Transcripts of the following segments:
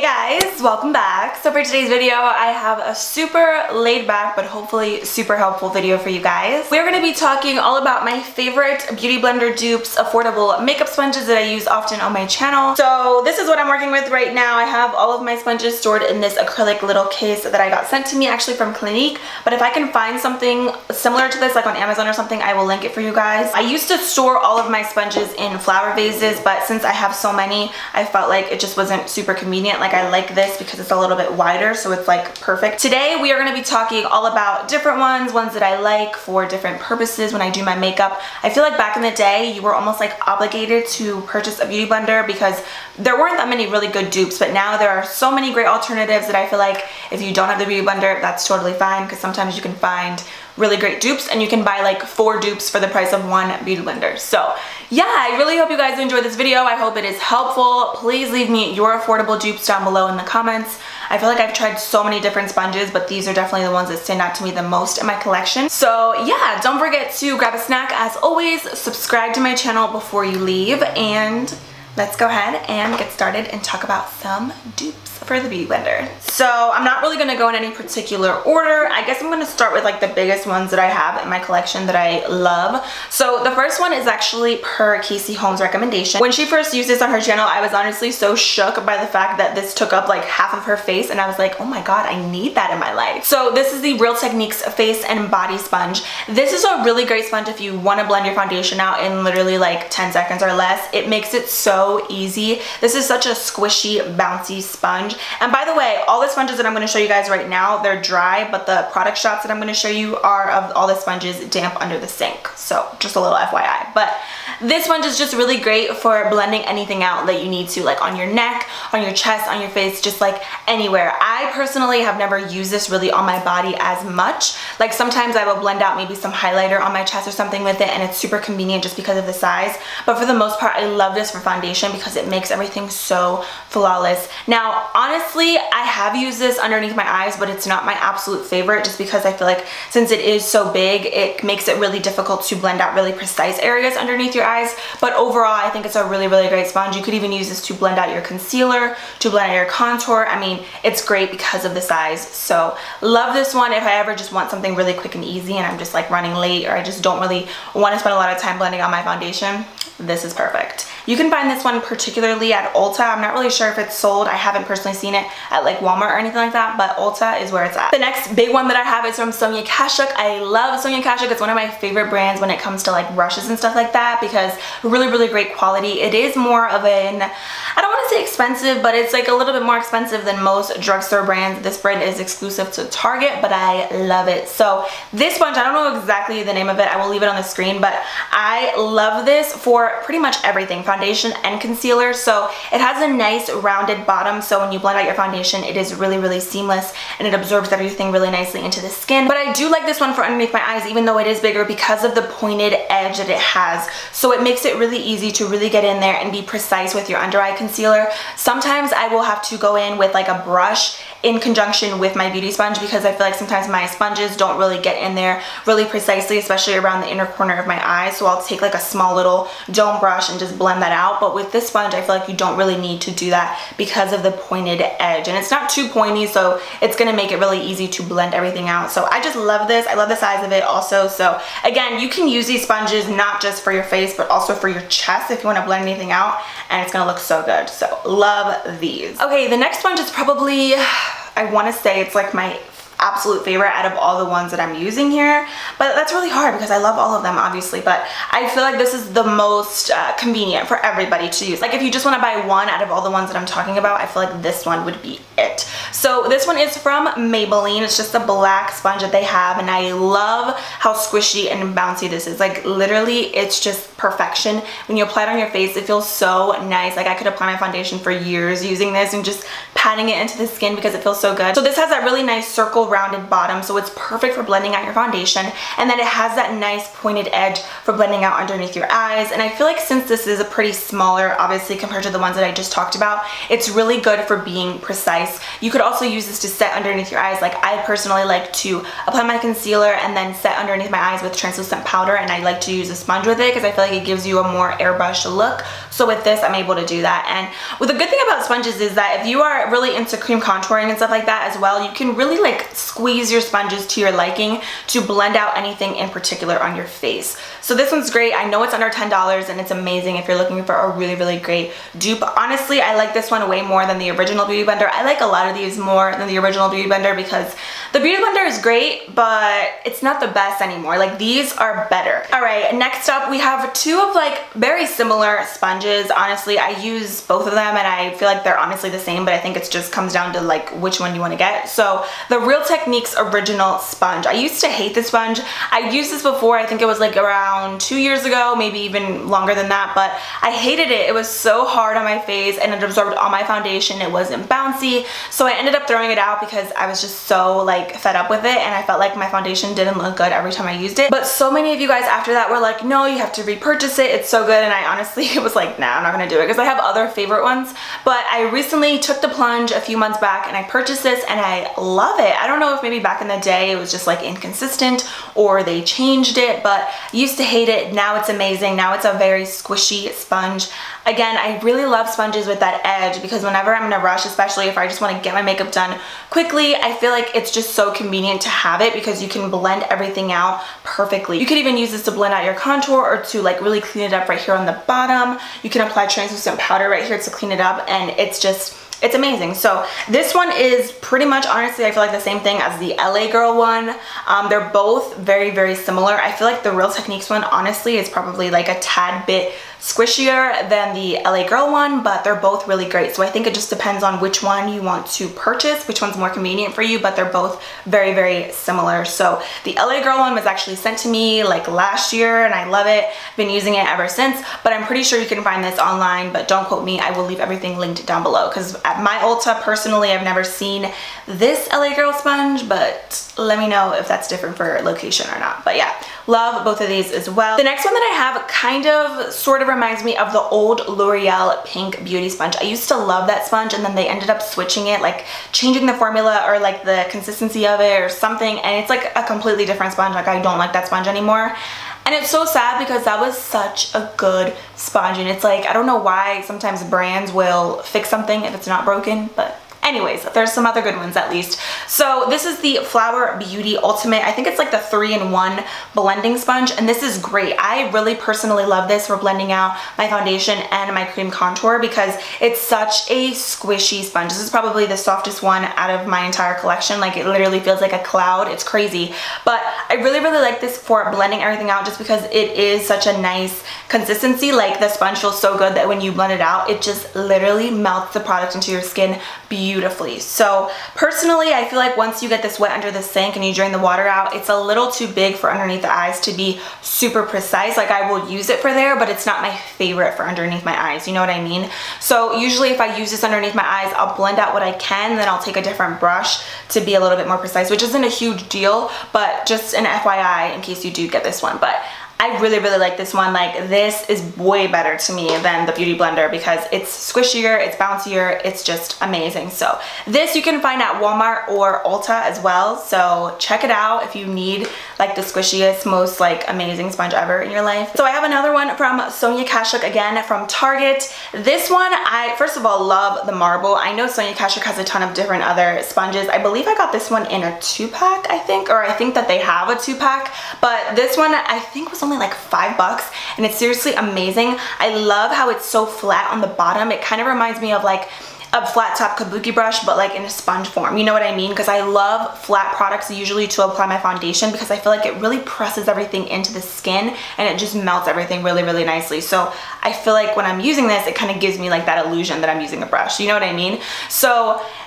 guys, welcome back. So for today's video, I have a super laid back but hopefully super helpful video for you guys. We're going to be talking all about my favorite beauty blender dupes, affordable makeup sponges that I use often on my channel. So this is what I'm working with right now. I have all of my sponges stored in this acrylic little case that I got sent to me actually from Clinique, but if I can find something similar to this like on Amazon or something, I will link it for you guys. I used to store all of my sponges in flower vases, but since I have so many, I felt like it just wasn't super convenient. Like I like this because it's a little bit wider, so it's like perfect. Today we are going to be talking all about different ones that I like for different purposes when I do my makeup. I feel like back in the day you were almost like obligated to purchase a beauty blender because there weren't that many really good dupes, but now there are so many great alternatives that I feel like if you don't have the beauty blender, that's totally fine, because sometimes you can find really great dupes and you can buy like 4 dupes for the price of 1 beauty blender. So yeah, I really hope you guys enjoyed this video. I hope it is helpful. Please leave me your affordable dupes down below in the comments. I feel like I've tried so many different sponges, but these are definitely the ones that stand out to me the most in my collection. So yeah, don't forget to grab a snack as always, subscribe to my channel before you leave, and let's go ahead and get started and talk about some dupes for the beauty blender. So I'm not really gonna go in any particular order. I guess I'm gonna start with like the biggest ones that I have in my collection that I love. So the first one is actually per Casey Holmes' recommendation. When she first used this on her channel, I was honestly so shook by the fact that this took up like half of her face, and I was like, oh my god, I need that in my life. So this is the Real Techniques Face and Body Sponge. This is a really great sponge if you want to blend your foundation out in literally like 10 seconds or less. It makes it so easy. This is such a squishy, bouncy sponge. And by the way, all the sponges that I'm going to show you guys right now, they're dry, but the product shots that I'm going to show you are of all the sponges damp under the sink. So just a little FYI. But this sponge is just really great for blending anything out that you need to, like on your neck, on your chest, on your face, just like anywhere. I personally have never used this really on my body as much. Like sometimes I will blend out maybe some highlighter on my chest or something with it, and it's super convenient just because of the size. But for the most part, I love this for foundation because it makes everything so flawless. Now, honestly, I have used this underneath my eyes, but it's not my absolute favorite just because I feel like since it is so big, it makes it really difficult to blend out really precise areas underneath your eyes. But overall, I think it's a really, really great sponge. You could even use this to blend out your concealer, to blend out your contour. I mean, it's great because of the size. So love this one if I ever just want something really quick and easy and I'm just like running late, or I just don't really want to spend a lot of time blending out my foundation. This is perfect. You can find this one particularly at Ulta. I'm not really sure if it's sold. I haven't personally seen it at like Walmart or anything like that, but Ulta is where it's at. The next big one that I have is from Sonia Kashuk. I love Sonia Kashuk. It's one of my favorite brands when it comes to like brushes and stuff like that because really, really great quality. It is more of an, I don't want to say expensive, but it's like a little bit more expensive than most drugstore brands. This brand is exclusive to Target, but I love it. So this sponge, I don't know exactly the name of it. I will leave it on the screen, but I love this for pretty much everything, foundation and concealer. So it has a nice rounded bottom, so when you blend out your foundation, it is really, really seamless and it absorbs everything really nicely into the skin. But I do like this one for underneath my eyes, even though it is bigger, because of the pointed edge that it has. So it makes it really easy to really get in there and be precise with your under eye concealer. Sometimes I will have to go in with like a brush in conjunction with my beauty sponge because I feel like sometimes my sponges don't really get in there really precisely, especially around the inner corner of my eye. So I'll take like a small little dome brush and just blend that out. But with this sponge, I feel like you don't really need to do that because of the pointed edge, and it's not too pointy, so it's going to make it really easy to blend everything out. So I just love this. I love the size of it also. So again, you can use these sponges not just for your face but also for your chest if you want to blend anything out, and it's going to look so good. So love these. Okay, the next sponge is probably, I want to say it's like my absolute favorite out of all the ones that I'm using here, but that's really hard because I love all of them obviously, but I feel like this is the most convenient for everybody to use. Like if you just want to buy one out of all the ones that I'm talking about, I feel like this one would be it. So this one is from Maybelline. It's just a black sponge that they have, and I love how squishy and bouncy this is. Like literally, it's just perfection. When you apply it on your face, it feels so nice. Like I could apply my foundation for years using this and just patting it into the skin because it feels so good. So this has that really nice circle rounded bottom, so it's perfect for blending out your foundation, and then it has that nice pointed edge for blending out underneath your eyes. And I feel like since this is a pretty smaller, obviously compared to the ones that I just talked about, it's really good for being precise. You could also use this to set underneath your eyes. Like I personally like to apply my concealer and then set underneath my eyes with translucent powder, and I like to use a sponge with it because I feel like it gives you a more airbrushed look. So with this, I'm able to do that. And well, the good thing about sponges is that if you are really into cream contouring and stuff like that as well, you can really like squeeze your sponges to your liking to blend out anything in particular on your face. So this one's great. I know it's under $10 and it's amazing if you're looking for a really, really great dupe. Honestly, I like this one way more than the original Beauty Blender. I like a lot of these more than the original Beauty Blender because the Beauty Blender is great, but it's not the best anymore. Like these are better. All right, next up we have two of like very similar sponges. Honestly, I use both of them and I feel like they're honestly the same, but I think it just comes down to like which one you want to get. So the Real Techniques Original Sponge. I used to hate this sponge. I used this before, I think it was like around 2 years ago, maybe even longer than that, but I hated it. It was so hard on my face and it absorbed all my foundation. It wasn't bouncy, so I ended up throwing it out because I was just so like fed up with it and I felt like my foundation didn't look good every time I used it. But so many of you guys after that were like, no, you have to repurchase it, it's so good. And I honestly was like, nah, I'm not gonna do it because I have other favorite ones. But I recently took the plunge a few months back and I purchased this and I love it. I don't know if maybe back in the day it was just like inconsistent or they changed it, but I used to hate it. Now it's amazing. Now it's a very squishy sponge. Again, I really love sponges with that edge because whenever I'm in a rush, especially if I just want to get my makeup done quickly, I feel like it's just so convenient to have it because you can blend everything out perfectly. You could even use this to blend out your contour or to like really clean it up right here on the bottom. You can apply translucent powder right here to clean it up, and it's amazing. So this one is pretty much, honestly, I feel like the same thing as the LA Girl one. They're both very, very similar. I feel like the Real Techniques one, honestly, is probably like a tad bit squishier than the LA Girl one, but they're both really great. So I think it just depends on which one you want to purchase, which one's more convenient for you, but they're both very, very similar. So the LA Girl one was actually sent to me like last year and I love it. I've been using it ever since, but I'm pretty sure you can find this online, but don't quote me. I will leave everything linked down below because at my Ulta, personally, I've never seen this LA Girl sponge, but let me know if that's different for location or not. But yeah, love both of these as well. The next one that I have kind of sort of reminds me of the old L'Oreal Pink Beauty Sponge. I used to love that sponge and then they ended up switching it, like changing the formula or like the consistency of it or something, and it's like a completely different sponge. Like I don't like that sponge anymore. And it's so sad because that was such a good sponge, and it's like, I don't know why sometimes brands will fix something if it's not broken, but anyways, there's some other good ones at least. So this is the Flower Beauty Ultimate. I think it's like the 3-in-1 blending sponge, and this is great. I really personally love this for blending out my foundation and my cream contour because it's such a squishy sponge. This is probably the softest one out of my entire collection. Like it literally feels like a cloud. It's crazy. But I really, really like this for blending everything out just because it is such a nice consistency. Like the sponge feels so good that when you blend it out, it just literally melts the product into your skin beautifully. So personally, I feel like once you get this wet under the sink and you drain the water out, it's a little too big for underneath the eyes to be super precise. Like I will use it for there, but it's not my favorite for underneath my eyes. You know what I mean? So usually if I use this underneath my eyes, I'll blend out what I can, then I'll take a different brush to be a little bit more precise, which isn't a huge deal, but just an FYI in case you do get this one. But I really, really like this one. Like this is way better to me than the Beauty Blender because it's squishier, it's bouncier, it's just amazing. So this you can find at Walmart or Ulta as well. So check it out if you need like the squishiest, most like amazing sponge ever in your life. So I have another one from Sonia Kashuk, again from Target. This one, I first of all love the marble. I know Sonia Kashuk has a ton of different other sponges. I believe I got this one in a 2-pack, I think, or I think that they have a 2-pack, but this one I think was only like $5 and it's seriously amazing. I love how it's so flat on the bottom. It kind of reminds me of like a flat top kabuki brush, but like in a sponge form. You know what I mean? Because I love flat products usually to apply my foundation because I feel like it really presses everything into the skin and it just melts everything really, really nicely. So I feel like when I'm using this, it kind of gives me like that illusion that I'm using a brush. You know what I mean? So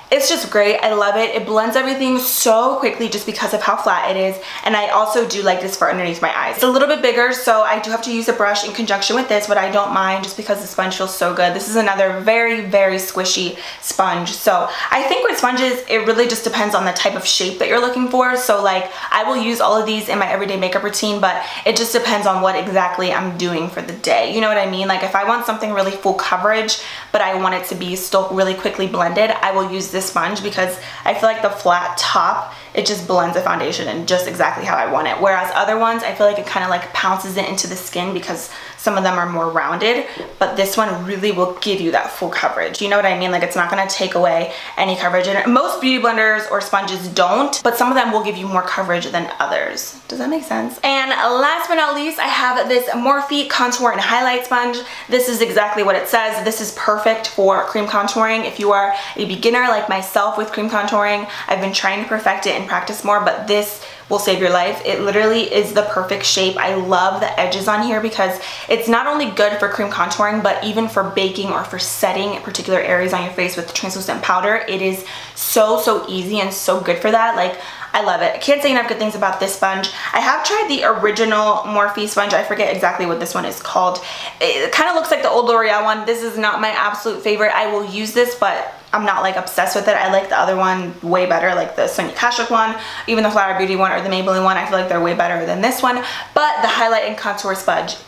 It's just great. I love it. It blends everything so quickly just because of how flat it is. And I also do like this for underneath my eyes. It's a little bit bigger, so I do have to use a brush in conjunction with this, but I don't mind just because the sponge feels so good. This is another very, very squishy sponge. So I think with sponges, it really just depends on the type of shape that you're looking for. So like, I will use all of these in my everyday makeup routine, but it just depends on what exactly I'm doing for the day. You know what I mean? Like if I want something really full coverage, but I want it to be still really quickly blended, I will use this sponge because I feel like the flat top, it just blends the foundation in just exactly how I want it. Whereas other ones, I feel like it kind of like pounces it into the skin because some of them are more rounded, but this one really will give you that full coverage. You know what I mean? Like it's not gonna take away any coverage. And most beauty blenders or sponges don't, but some of them will give you more coverage than others. Does that make sense? And last but not least, I have this Morphe Contour and Highlight Sponge. This is exactly what it says. This is perfect for cream contouring. If you are a beginner like myself with cream contouring, I've been trying to perfect it and practice more, but this will save your life. It literally is the perfect shape. I love the edges on here because it's not only good for cream contouring, but even for baking or for setting particular areas on your face with translucent powder. It is so easy and so good for that. Like, I love it. I can't say enough good things about this sponge. I have tried the original Morphe sponge. I forget exactly what this one is called. It kind of looks like the old L'Oreal one. This is not my absolute favorite. I will use this, but I'm not like obsessed with it. I like the other one way better, like the Sonia Kashuk one, even the Flower Beauty one or the Maybelline one. I feel like they're way better than this one. But the highlight and contour sponge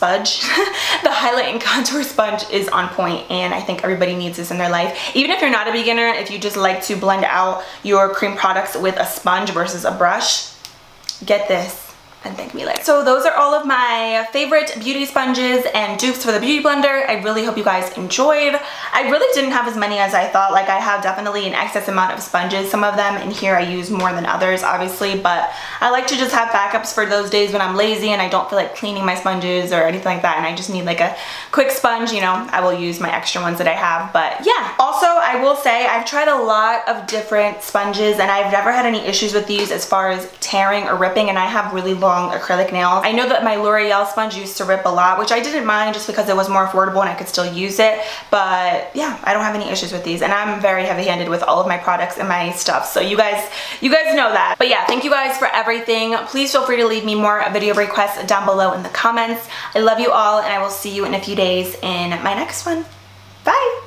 the highlight and contour sponge is on point, and I think everybody needs this in their life. Even if you're not a beginner, if you just like to blend out your cream products with a sponge versus a brush, get this and thank me later. So those are all of my favorite beauty sponges and dupes for the beauty blender. I really hope you guys enjoyed. I really didn't have as many as I thought. Like I have definitely an excess amount of sponges. Some of them in here I use more than others, obviously, but I like to just have backups for those days when I'm lazy and I don't feel like cleaning my sponges or anything like that, and I just need like a quick sponge, you know, I will use my extra ones that I have. But yeah, also I will say I've tried a lot of different sponges and I've never had any issues with these as far as tearing or ripping, and I have really long acrylic nails. I know that my L'Oreal sponge used to rip a lot, which I didn't mind just because it was more affordable and I could still use it. But yeah, I don't have any issues with these, and I'm very heavy-handed with all of my products and my stuff, so you guys know that. But yeah, thank you guys for everything. Please feel free to leave me more video requests down below in the comments. I love you all, and I will see you in a few days in my next one. Bye!